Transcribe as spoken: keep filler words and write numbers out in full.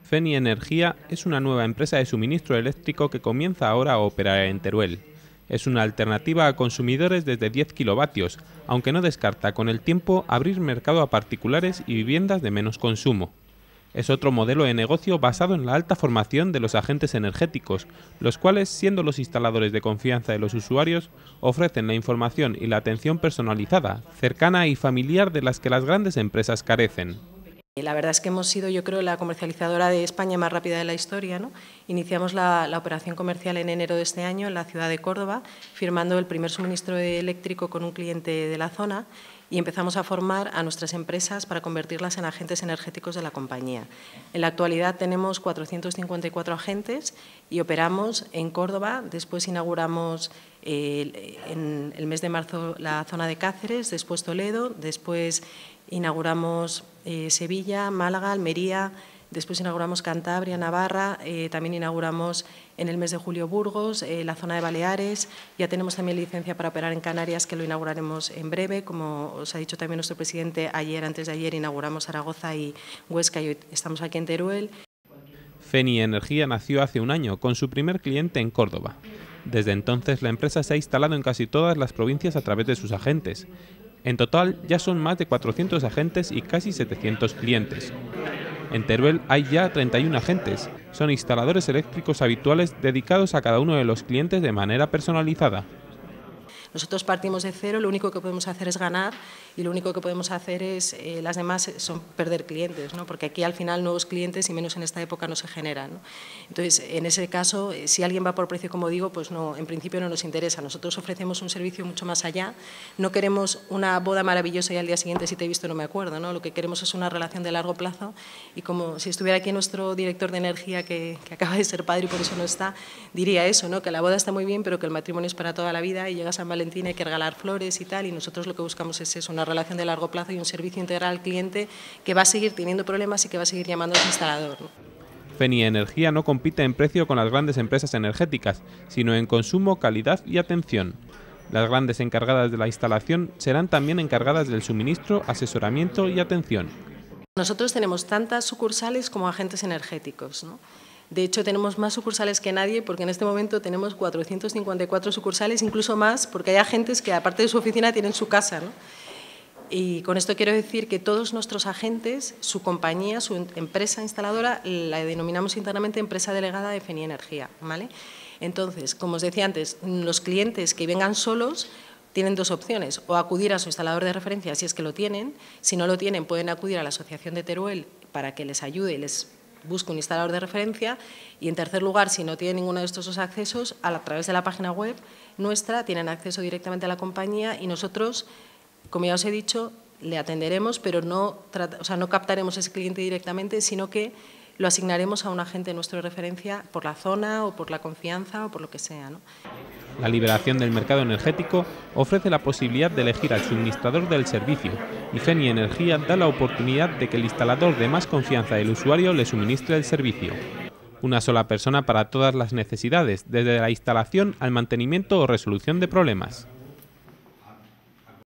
Feni Energía es una nueva empresa de suministro eléctrico que comienza ahora a operar en Teruel. Es una alternativa a consumidores desde diez kilovatios, aunque no descarta con el tiempo abrir mercado a particulares y viviendas de menos consumo. Es otro modelo de negocio basado en la alta formación de los agentes energéticos, los cuales, siendo los instaladores de confianza de los usuarios, ofrecen la información y la atención personalizada, cercana y familiar de las que las grandes empresas carecen. La verdad es que hemos sido, yo creo, la comercializadora de España más rápida de la historia, ¿no? Iniciamos la, la operación comercial en enero de este año en la ciudad de Córdoba, firmando el primer suministro eléctrico con un cliente de la zona y empezamos a formar a nuestras empresas para convertirlas en agentes energéticos de la compañía. En la actualidad tenemos cuatrocientos cincuenta y cuatro agentes y operamos en Córdoba, después inauguramos eh, en el mes de marzo la zona de Cáceres, después Toledo, después inauguramos eh, Sevilla, Málaga, Almería, después inauguramos Cantabria, Navarra, eh, también inauguramos en el mes de julio Burgos, eh, la zona de Baleares, ya tenemos también licencia para operar en Canarias que lo inauguraremos en breve, como os ha dicho también nuestro presidente, ayer, antes de ayer inauguramos Zaragoza y Huesca y hoy estamos aquí en Teruel. Feni Energía nació hace un año con su primer cliente en Córdoba. Desde entonces la empresa se ha instalado en casi todas las provincias a través de sus agentes. En total ya son más de cuatrocientos agentes y casi setecientos clientes. En Teruel hay ya treinta y uno agentes. Son instaladores eléctricos habituales dedicados a cada uno de los clientes de manera personalizada. Nosotros partimos de cero, lo único que podemos hacer es ganar y lo único que podemos hacer es, eh, las demás son perder clientes, ¿no? Porque aquí al final nuevos clientes y menos en esta época no se generan, ¿no? Entonces, en ese caso, si alguien va por precio, como digo, pues no, en principio no nos interesa. Nosotros ofrecemos un servicio mucho más allá. No queremos una boda maravillosa y al día siguiente si te he visto no me acuerdo, ¿no? Lo que queremos es una relación de largo plazo y como si estuviera aquí nuestro director de energía que, que acaba de ser padre y por eso no está, diría eso, ¿no? Que la boda está muy bien pero que el matrimonio es para toda la vida y llegas a Valentín hay que regalar flores y tal, y nosotros lo que buscamos es eso, una relación de largo plazo y un servicio integral al cliente que va a seguir teniendo problemas y que va a seguir llamando a su instalador, ¿no? Feni Energía no compite en precio con las grandes empresas energéticas, sino en consumo, calidad y atención. Las grandes encargadas de la instalación serán también encargadas del suministro, asesoramiento y atención. Nosotros tenemos tantas sucursales como agentes energéticos, ¿no? De hecho, tenemos más sucursales que nadie porque en este momento tenemos cuatrocientos cincuenta y cuatro sucursales, incluso más, porque hay agentes que aparte de su oficina tienen su casa, ¿no? Y con esto quiero decir que todos nuestros agentes, su compañía, su empresa instaladora, la denominamos internamente empresa delegada de Feni Energía, ¿vale? Entonces, como os decía antes, los clientes que vengan solos tienen dos opciones, o acudir a su instalador de referencia si es que lo tienen, si no lo tienen pueden acudir a la Asociación de Teruel para que les ayude y les busque un instalador de referencia y, en tercer lugar, si no tienen ninguno de estos dos accesos, a, la, a través de la página web nuestra tienen acceso directamente a la compañía y nosotros, como ya os he dicho, le atenderemos, pero no, o sea, no captaremos ese cliente directamente, sino que lo asignaremos a un agente nuestro de referencia por la zona o por la confianza o por lo que sea, ¿no? La liberación del mercado energético ofrece la posibilidad de elegir al suministrador del servicio y Feni Energía da la oportunidad de que el instalador de más confianza del usuario le suministre el servicio. Una sola persona para todas las necesidades, desde la instalación al mantenimiento o resolución de problemas.